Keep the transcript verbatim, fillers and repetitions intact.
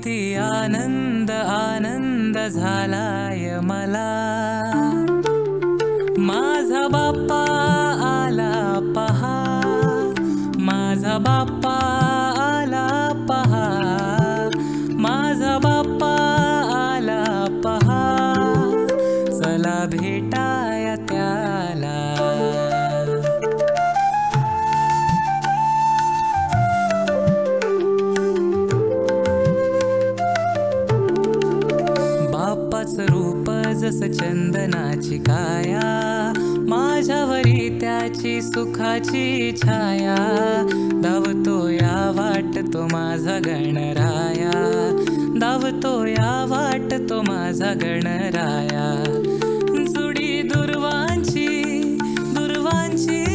किती आनंद आनंद झालाय मला, माझा बाप्पा आला पहा, माझा बाप्पा आला पहा, माझा बाप्पा आला पहा, चला भेटाया त्याला. बाप्पाचं रूप जसं चंदनाची काया, माझ्यावरी त्याची सुखाची छाया, धावतो या वाट तो माझा गणराया, धावतो या वाट तो माझा गणराया. जुडी दुर्वांची दुर्वांची